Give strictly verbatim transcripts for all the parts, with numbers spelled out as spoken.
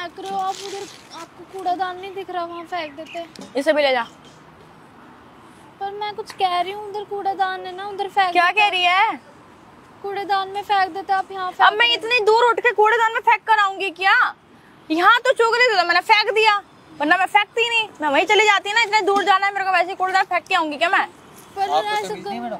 फेंक रहे हो आप उधर? आपको कूड़ादान नहीं दिख रहा? वहाँ फेंक देते। इसे भी ले जा। पर मैं कुछ कह रही हूँ, उधर कूड़ादान है ना, उधर फेंक। क्या कह रही है? कूड़ेदान में फेंक देते आप, यहाँ अब मैं इतनी दूर उठ के कूड़ेदान में फेंक कर आऊंगी क्या? यहाँ तो चुग रही थी तो मैंने फेंक दिया, वरना मैं फेंकती नहीं, मैं वहीं चली जाती ना। इतने दूर जाना है मेरे को, वैसे कूड़ेदान फेंक के आऊंगी क्या मैं? पर ऐसा मैडम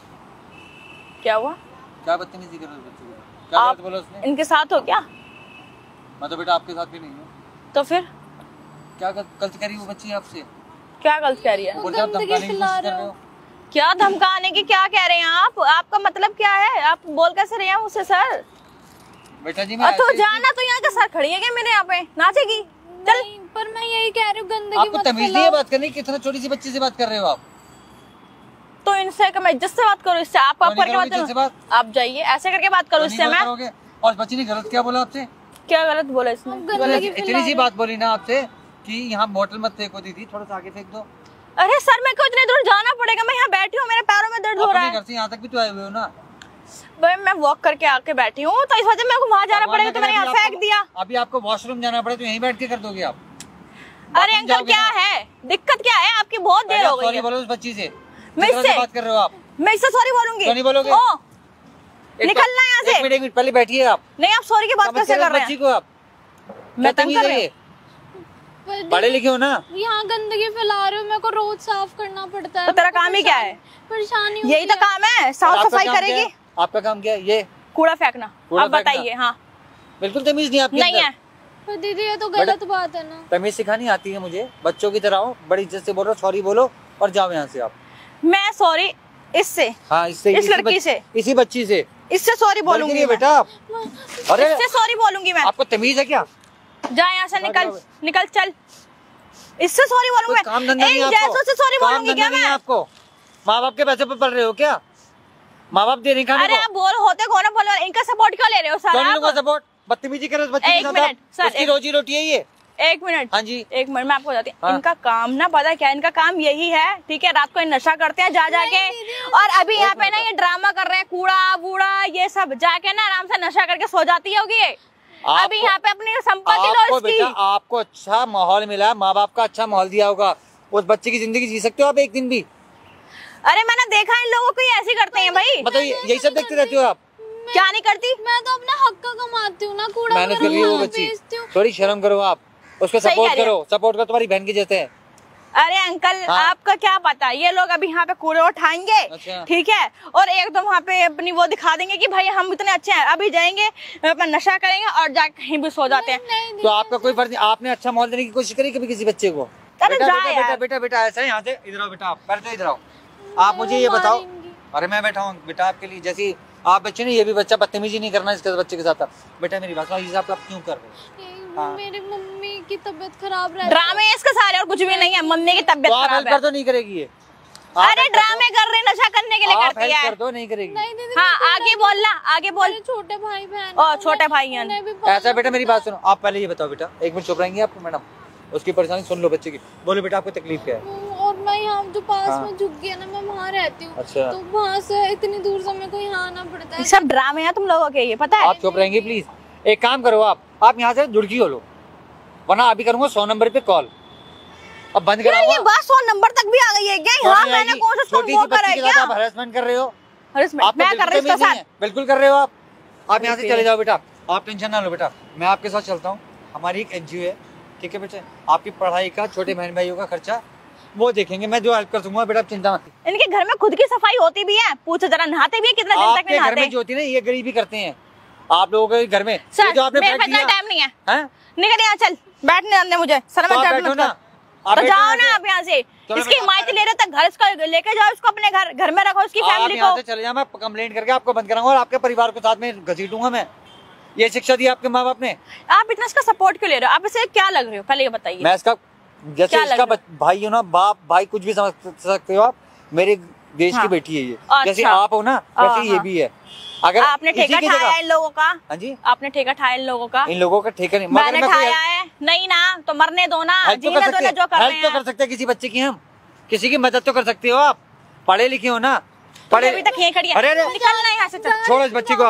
क्या हुआ? क्या बदतमीजी कर रहे हो बच्चे को? क्या आप बोला उसने? इनके साथ हो क्या? मैं तो बेटा आपके साथ भी नहीं हूँ। तो फिर क्या गलत करी वो बच्ची आपसे? क्या गलत कह रही है? बोलते आप धमकाने की कोशिश कर रहे हो। क्या धमकाने की क्या कह रहे हैं आप? आपका मतलब क्या है? आप बोल कैसे रहे हैं मुझसे सर? बेटा जी मैं तो जाना तो यहाँ का सर खड़ी है क्या मेरे यहाँ पे नाचेगी? चल। पर मैं यही कह रही हूँ, गंदगी आपको तमीज नहीं है बात करने की? कितना छोटी सी बच्ची से बात कर रहे हो आप? तो इनसे मैं इज्जत से बात करूँ, इससे आप आप करके बात करो। आप जाइए ऐसे करके बात करो इससे मैं। और बच्ची ने गलत क्या बोला आपसे? क्या गलत बोला इसने? इतनी सी बात बोली ना आपसे कि यहाँ बोतल मत फेंको दीदी, थोड़ा सा आगे फेंक दो। अरे सर मेरे को इतने दूर जाना पड़ेगा? मैं यहाँ बैठी हूँ, मेरे पैरों में दर्द हो रहा है। यहाँ तक भी तो आए हुए हो ना? भाई मैं वॉक करके आके बैठी हूँ, तो इस वजह मेरे को वहाँ जाना पड़ेगा, तो मैंने यहाँ फेंक दिया। अभी आपको वॉशरूम जाना पड़े तो यहीं बैठ के कर दोगे आप? अरे अंकल क्या है, दिक्कत क्या है आपकी? बहुत देर हो गई। सॉरी बोलो उस बच्ची से। मैं इससे बात कर रहे हो आप? मैं इससे सॉरी बोलूंगी। नहीं बोलोगे? निकलना यहाँ से। एक मिनट एक मिनट पहले बैठिए आप। नहीं आप सॉरी की बात कैसे कर रहे हैं? बच्ची को आप मैं तंग कर रही हूँ। पढ़े लिखे हो ना? यहाँ गंदगी फैला रहे हो, मेरे को रोज साफ करना पड़ता है। तो तेरा काम ही क्या है? परेशानी यही तो काम है, साफ सफाई करेगी। आपका काम क्या है? ये कूड़ा फेंकना। आप बताइए। हाँ बिल्कुल तमीज नहीं आपकी? नहीं है। पर दीदी ये तो गलत बात है ना। तमीज सिखानी आती है मुझे, बच्चों की तरह हो, बड़ी इज्जत से बोलो, सॉरी बोलो और जाओ यहाँ से आप। मैं सॉरी इससे? हाँ इससे, इस लड़की से, इसी बच्ची से, इससे सॉरी बोलूंगी बेटा आप। अरे इससे सॉरी बोलूंगी मैं। आपको तमीज है क्या? जा यहाँ से, निकल निकल चल। इससे सॉरी बोलूंगी काम धंधा नहीं आपको? जैसों से सॉरी बोलूंगी क्या मैं? आपको माँ बाप के पैसे पे पढ़ रहे हो क्या? माँ बाप दे नहीं खाने को? अरे आप बोल होते कौन है, बोलो इनका सपोर्ट क्यों ले रहे हो सर? कौन इनका सपोर्ट? बदतमीजी कर रहे हो बच्चे के साथ, उसकी रोजी रोटी है ये। एक मिनट। हाँ जी एक मिनट मैं आपको बताती हूँ। इनका काम ना पता क्या, इनका काम यही है, ठीक है, रात को नशा करते हैं जा जाके, और अभी यहाँ पे ना ये ड्रामा कर रहे हैं, कूड़ा वूड़ा ये सब, जाके ना आराम से नशा करके सो जाती होगी। अभी यहाँ पे अपनी संपत्ति लो इसकी। बेटा आपको अच्छा माहौल मिला, माँ बाप का अच्छा माहौल दिया होगा, उस बच्चे की जिंदगी जी सकते हो आप एक दिन भी? अरे मैंने देखा इन लोगों को ऐसे करते हैं भाई। बताइए यही सब देखते रहते हो आप? क्या नहीं करती? मैं तो अपना हक का कमाती हूँ ना, कूड़ा मेहनत कर रही है वो बच्ची, थोड़ी शर्म करो आप, उसको सपोर्ट करो, सपोर्ट करो, तुम्हारी बहन के जैसे है। अरे अंकल हाँ। आपका क्या पता, ये लोग अभी यहाँ पे कूड़े उठाएंगे, अच्छा। ठीक है, और एक दम वहाँ पे अपनी वो दिखा देंगे कि भाई हम इतने अच्छे हैं, अभी जाएंगे अपना नशा करेंगे और जाके कहीं भी सो जाते हैं। तो आपका कोई फर्ज नहीं, आपने अच्छा माहौल देने की कोशिश करी कभी किसी बच्चे को? अरे बेटा बेटा बेटा बेटा बेटा ऐसा है, यहाँ से इधर आओ बेटा, आप बैठो इधर आओ, आप मुझे ये बताओ। अरे मैं बैठा हूँ बेटा आपके लिए, जैसे आप बच्चे ने ये भी बच्चा बदतमीजी नहीं करना इसके बच्चे के साथ। बेटा मेरी बात सुनो, आप क्यों कर रहे हो? हाँ। मेरी मम्मी की तबीयत खराब रहती है। ड्रामे इसके सारे और कुछ भी नहीं है, मम्मी की तबीयत खराब है। तो नहीं करेगी ये? अरे ड्रामे कर रही, नशा करने के लिए करती है। कर दो, नहीं करेगी। नहीं दीदी, हाँ आगे बोलना, आगे बोल। छोटे भाई बहन, ओ छोटे भाई हैं। ऐसा बेटा मेरी बात सुनो, आप पहले ये बताओ बेटा, एक मिनट चुप रहेंगे आपको मैडम, उसकी परेशानी सुन लो बच्चे की। बोलो बेटा आपको तकलीफ क्या है? और मैं यहाँ जो पास हाँ। में झुक गया ना, मैं वहाँ रहती हूँ। अच्छा। तो वहाँ से इतनी दूर से मेरे को यहाँ आना पड़ता है। सब ड्रामे हैं तुम लोगों के, ये पता है? आप चुप रहेंगे प्लीज? एक काम करो आप आप यहाँ से जुड़की हो लो, वरना अभी करूंगा सौ नंबर पे कॉल। अब बंद करा। ये बात सौ नंबर तक भी आ गई है क्या? यहाँ मैंने कोशिश तो वो करा है क्या? आप हरेसमेंट कर रहे हो? हरेसमेंट मैं कर रही हूँ इसके साथ। बिल्कुल कर रहे हो आप। आप यहाँ से चले जाओ बेटा, आप टेंशन ना लो बेटा, मैं आपके साथ चलता हूँ। हमारी एक एनजीओ है, ठीक है बेटा, आपकी पढ़ाई का, छोटे बहन भाइयों का खर्चा वो देखेंगे, मैं जो हेल्प कर दूंगा बेटा, चिंता मत। इनके घर में खुद की सफाई होती भी है? पूछो जरा, नहाते भी है? कितना दिन तक नहाते? घर में जो होती है ना, ये गरीबी करते हैं आप लोगों के घर में। सर जो आपने मेरे पास इतना टाइम नहीं है, है? निकल यहाँ, चल बैठने दे मुझे, सर मैं बैठो ना, तो जाओ ना आप यहाँ से। इसकी हिमायत ले रहे तक घर इसका लेके जाओ, इसको अपने घर घर में रखो, उसकी फैमिली को। चले जाओ, मैं कंप्लेंट करके आपको बंद कराऊंगा और आपके परिवार को साथ में घसीटूंगा मैं। ये शिक्षा दी आपके माँ बाप ने। आप इतना इसका सपोर्ट क्यों ले रहे हो? आप इसे क्या लग रहे हो पहले ये बताइए। मैं इसका जैसे इसका भाई हो ना, बाप भाई कुछ भी समझ सकते हो आप, मेरे देश की बेटी है ये, जैसे आप हो ना वैसे ये भी है। अगर आपने ठेका ठाया इन लोगों का? हाँ जी, आपने ठेका ठाया इन लोगों का? इन लोगों का ठेका नहीं मैंने ठाया है। नहीं ना, तो मरने दो ना, जीने दो ना जो कर रहे हैं। हेल्प तो कर सकते हैं किसी बच्चे की, हम किसी की मदद तो कर सकते हो आप, पढ़े लिखे हो ना। पढ़े अभी तक यहीं खड़ी है, निकलना यहाँ से। छोड़ो इस बच्ची को आप,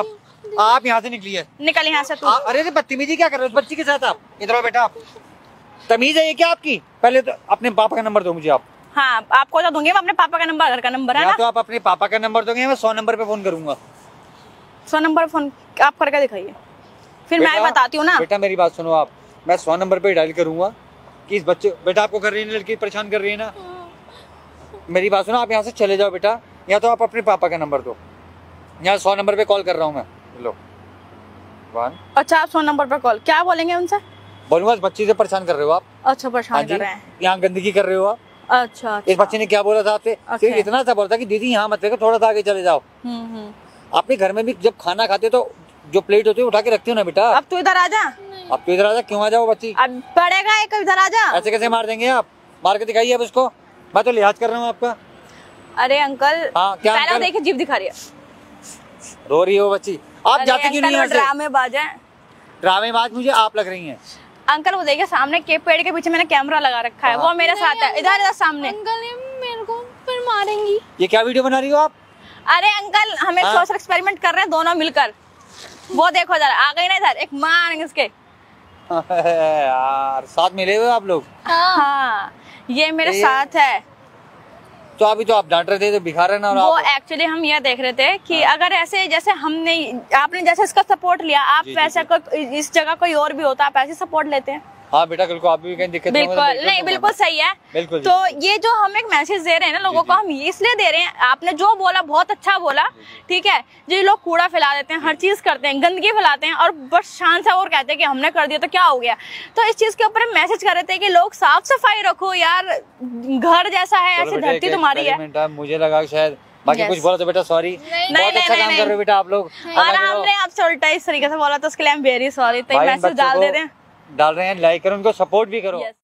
आप यहाँ से निकलिए, निकल यहाँ से तू। आ, अरे अरे बदतमीजी क्या कर रहे हो उस बच्ची के साथ? आप इधर आओ बेटा, आप तमीज है ये क्या आपकी? पहले तो अपने पापा का नंबर दो मुझे आप। हाँ, आपको तो दूंगी मैं अपने पापा का नंबर, घर का नंबर है ना। तो आप अपने पापा का नंबर दोगे, मैं सौ नंबर पे फोन करूंगा। सौ नंबर फोन आप करके दिखाइए, फिर मैं बताती हूँ ना। बेटा मेरी बात सुनो आप, मैं सौ नंबर पे डायल करूंगा कि इस बच्चे, बेटा आपको कर रही है लड़की परेशान कर रही है ना। मेरी बात सुनो, आप यहाँ से चले जाओ बेटा, या तो आप अपने पापा का नंबर दो, यहाँ सौ नंबर पे कॉल कर रहा हूँ मैं। लो वन। अच्छा, आप सौ नंबर पे कॉल क्या बोलेंगे उनसे? बोलूंगा इस बच्ची से परेशान कर रहे हो आप। अच्छा, परेशान कर रहे हैं, यहाँ गंदगी कर रहे हो आप। अच्छा, अच्छा। इस बच्चे ने क्या बोला था आपसे? सिर्फ इतना सा बोला था कि दीदी यहाँ मत देखो, थोड़ा सा आगे चले जाओ। अपने घर में भी जब खाना खाते तो जो प्लेट होती है उठा के रखती हो ना बेटा। अब तू इधर आ जा। अब तू इधर आ जा। क्यों आ जाओ बच्ची? अब पड़ेगा एक, इधर आ जा। ऐसे कैसे मार देंगे आप? मार के दिखाइए अब उसको, मैं तो लिहाज कर रहा हूँ आपका। अरे अंकल, हाँ क्या पहले देखिए जीभ दिखा रही है, रो रही हो बच्ची। आप जाते क्यों नहीं? ड्रामे बाज है, ड्रामे बाज मुझे आप लग रही हैं। अंकल वो देखिए सामने के पेड़ के पीछे मैंने कैमरा लगा रखा है, वो मेरे साथ है, इधर इधर सामने। अंकल ये मेरे को फिर मारेंगी। ये क्या वीडियो बना रही हो आप? अरे अंकल, हम एक सोशल एक्सपेरिमेंट कर रहे हैं दोनों मिलकर। वो देखो जरा, आ गई ना इधर, एक मारेंगे इसके। यार साथ मिले हुए आप लोग? हाँ, ये मेरे साथ है। तो अभी तो आप डांट रहे थे, तो बिखा रहे ना। वो एक्चुअली हम ये देख रहे थे कि अगर ऐसे जैसे हमने, आपने जैसे इसका सपोर्ट लिया, आप वैसे कोई इस जगह कोई और भी होता आप ऐसे सपोर्ट लेते हैं। हाँ बेटा, कल को आप भी कहीं दिक्कत बिल्कुल नहीं, बिल्कुल सही है। बिल्कुल। तो ये जो हम एक मैसेज दे रहे हैं ना लोगों को, हम इसलिए दे रहे हैं, आपने जो बोला बहुत अच्छा बोला, ठीक है। जो लोग कूड़ा फैला देते हैं, हर चीज करते हैं, गंदगी फैलाते हैं और बस शान से और कहते हैं कि हमने कर दिया तो क्या हो गया। तो इस चीज के ऊपर हम मैसेज कर रहे थे कि लोग साफ सफाई रखो यार, घर जैसा है, ऐसी धरती तुम्हारी है। मुझे लगा शायद बाकी कुछ बोला तो बेटा सॉरी। बहुत अच्छा काम कर रहे हो बेटा आप लोग। और हमने आपसे उल्टा इस तरीके से बोला तो उसके लिए हम वेरी सॉरी। तो मैसेज डाल दे रहे हैं, डाल रहे हैं, लाइक करो, उनको सपोर्ट भी करो।